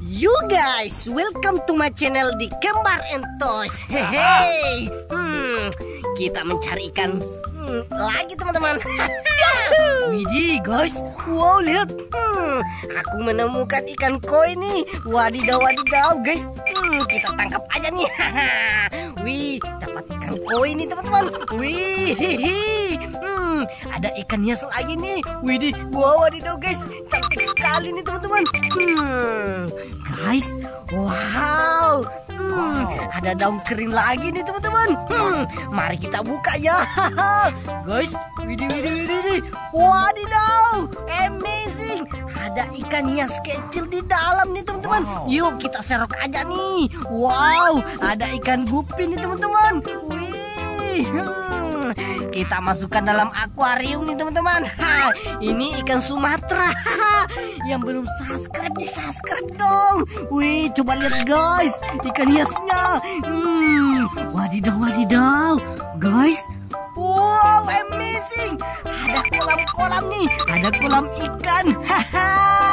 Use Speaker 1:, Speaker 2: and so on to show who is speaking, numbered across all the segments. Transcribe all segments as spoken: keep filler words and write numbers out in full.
Speaker 1: You guys, welcome to my channel di Kembar and Toys. Hehehe. Hmm, kita mencari ikan hmm, lagi teman-teman. Widih guys, wow lihat. Hmm, aku menemukan ikan koi nih. Wadidaw wadidaw guys. Hmm, kita tangkap aja nih. Wih, dapat ikan koi nih teman-teman. Wih, hmm, ada ikan hias lagi nih. Widih, wow wadidaw guys, cantik sekali nih teman-teman. Hmm, guys, wow. Hmm, ada daun kering lagi nih teman-teman. Hmm, mari kita buka ya. Guys, widih widih widih widih. Wadidaw, amazing. Ada ikan hias kecil di dalam nih teman-teman. Yuk kita serok aja nih. Wow, ada ikan gupi nih teman-teman. Wih, hmm, kita masukkan dalam akuarium nih teman-teman. Ha, ini ikan Sumatera. Yang belum subscribe, di subscribe dong. Wih, coba lihat guys, ikan hiasnya. Hmm, wadidaw wadidaw, guys. Wow, amazing. Ada kolam-kolam nih, ada kolam ikan. Haha.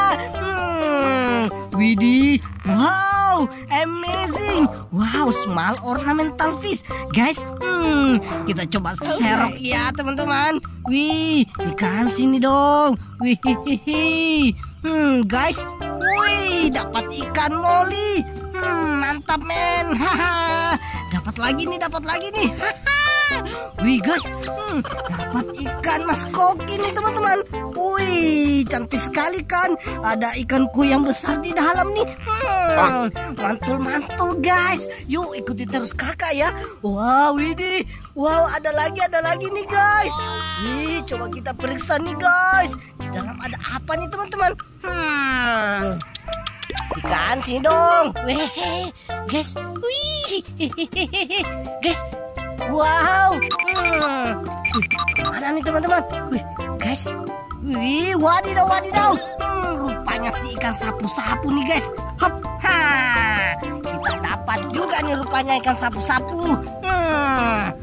Speaker 1: Hmm, widih, wow, amazing. Wow, small ornamental fish, guys. Hmm, kita coba serok ya teman-teman. Wih, ikan sini dong. Wih, hihihi. Hmm, guys, wih, dapat ikan moli. Hmm, mantap men. Haha. Dapat lagi nih, dapat lagi nih. Haha. Wih guys, hmm, dapat ikan mas koki nih teman-teman. Wih, cantik sekali kan. Ada ikan koi yang besar di dalam nih. Hmm, mantul-mantul guys. Yuk ikuti terus kakak ya. Wow, widih. Wow, ada lagi, ada lagi nih guys. Wih, coba kita periksa nih guys. Di dalam ada apa nih teman-teman? Hmm, ikan sini dong. Wih, guys. Wih, guys. Wow, hmm. Wih, mana nih teman-teman? Wih, guys, wih, wadidaw, wadidaw. Hmm, rupanya si ikan sapu-sapu nih guys. Hop, ha, kita dapat juga nih rupanya ikan sapu-sapu. Hmm,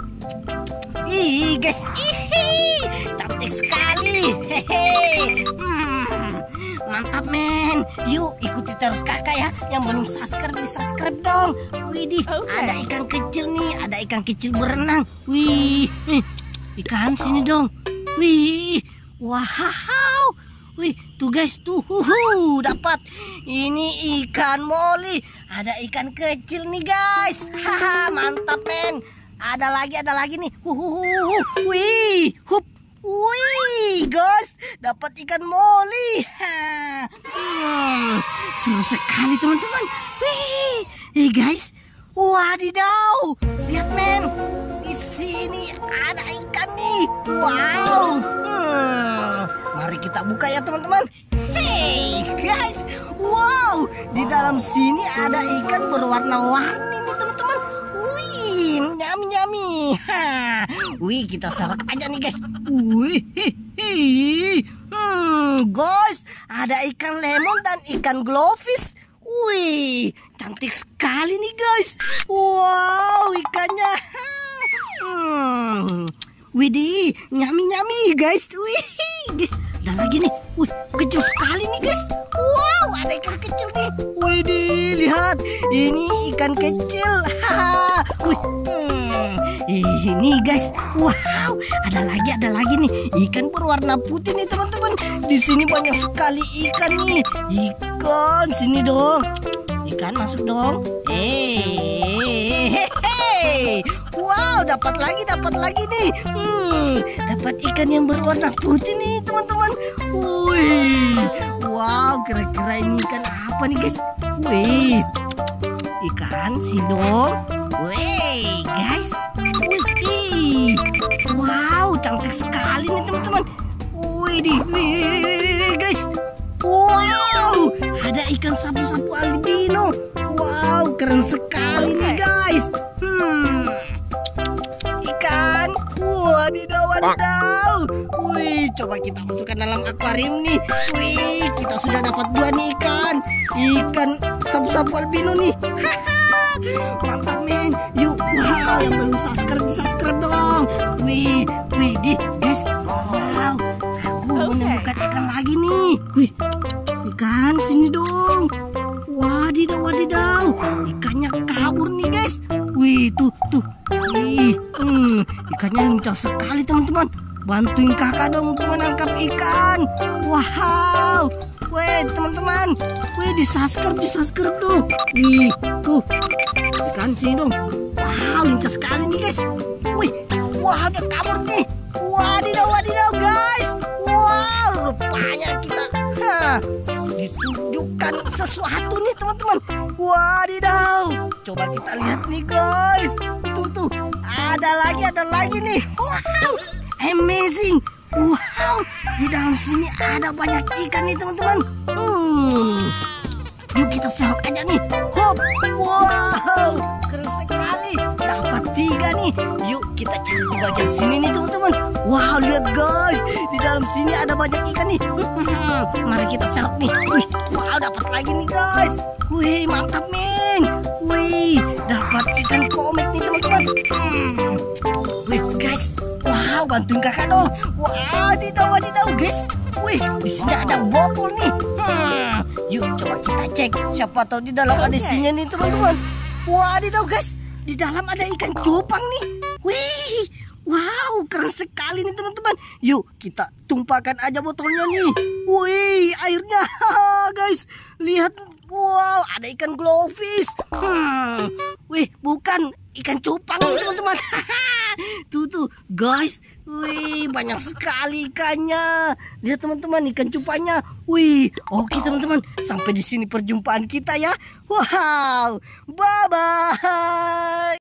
Speaker 1: ih guys, ih, cantik sekali. Hehe, hmm, mantap men. Yuk ikuti terus kakak ya. Yang belum subscribe, di subscribe dong. Widih, okay. Ada ikan kecil nih, ada ikan kecil berenang. Wih, ikan sini dong. Wih, wow. Wih, tuh guys, tuh, huhu, dapat. Ini ikan moli. Ada ikan kecil nih guys. Haha, mantap men. Ada lagi, ada lagi nih. Huhu, wih, hup. Wih, guys, dapat ikan moli. Hmm, seru sekali teman-teman. Wih, hey guys, wadidaw, lihat men, di sini ada ikan nih. Wow, hmm, mari kita buka ya teman-teman. Hey guys, wow, di dalam sini ada ikan berwarna-warni nih teman-teman. Wih, nyami nyami. Wih, kita serok aja nih guys. Wih, hihi. Hmm, guys, ada ikan lemon dan ikan glowfish. Wih, cantik sekali nih guys. Wow, ikannya. Hmm, widih, nyami nyami guys. Wih, guys, ada lagi nih. Wih, kecil sekali nih guys. Wow, ada ikan kecil nih. Widih, lihat, ini ikan kecil. Haha. Wih, hmm, ini guys. Wow, ada lagi, ada lagi nih. Ikan berwarna putih nih teman-teman. Di sini banyak sekali ikan nih. Ikan sini dong. Ikan masuk dong. Hehehe. Wow, dapat lagi, dapat lagi nih. Hmm, dapat ikan yang berwarna putih nih teman-teman. Wih, wow, kira-kira ini ikan apa nih guys? Wih, ikan sindong. Wih, guys. Wih, wow, cantik sekali nih teman-teman. Wih, wih, guys. Wow, ada ikan sapu-sapu albino. Wow, keren sekali nih guys. Hmm, ikan. Wadidaw, wadidaw. Wih, coba kita masukkan dalam akuarium nih. Wih, kita sudah dapat dua nih ikan. Ikan sapu-sapu albino nih. Mantap men. Yuk, wow, yang belum subscribe, subscribe dong. Wih, wih, di guys. Wow, aku menemukan ikan lagi nih. Wih, ikan sini dong. Wah, wadidaw, ikannya kabur nih guys. Wih, tuh, tuh. Wih, hmm, ikannya lincah sekali teman-teman. Bantuin kakak dong untuk menangkap ikan. Wow. Wih, teman-teman. Wih, di subscribe, di subscribe tuh. Wih, tuh. Ikan sini dong. Wow, lincah sekali nih guys. Wih, wah, ada kabur nih. Wadidaw, wadidaw guys. Wow, rupanya kita ha, ditunjukkan sesuatu nih teman-teman. Wadidaw, coba kita lihat nih guys. Tuh tuh, ada lagi, ada lagi nih. Wow, amazing. Wow, di dalam sini ada banyak ikan nih teman-teman. Hmm, yuk kita serok aja nih. Hop, wow, keren sekali. Dapat tiga nih. Yuk kita cari di bagian sini nih teman-teman. Wow, lihat guys, di dalam sini ada banyak ikan nih. Mari kita serok nih. Wih, wow, dapat lagi nih guys. Wih, mantap men. Wih, dapat ikan komet nih teman-teman. Hmm. Wih guys, wow, bantuin kakak dong. Wadidaw, wadidaw guys. Wih, di sini ada botol nih. Hmm. Yuk coba kita cek. Siapa tahu di dalam ada isinya nih teman-teman. Wadidaw guys, di dalam ada ikan cupang nih. Wih, wow, keren sekali nih teman-teman. Yuk kita tumpahkan aja botolnya nih. Wih, airnya guys, lihat. Wow, ada ikan glowfish. Hmm, wih, bukan ikan cupang nih teman-teman. Tuh tuh guys, wih, banyak sekali ikannya. Lihat teman-teman, ikan cupangnya. Wih, oke teman-teman, sampai di sini perjumpaan kita ya. Wow, bye bye.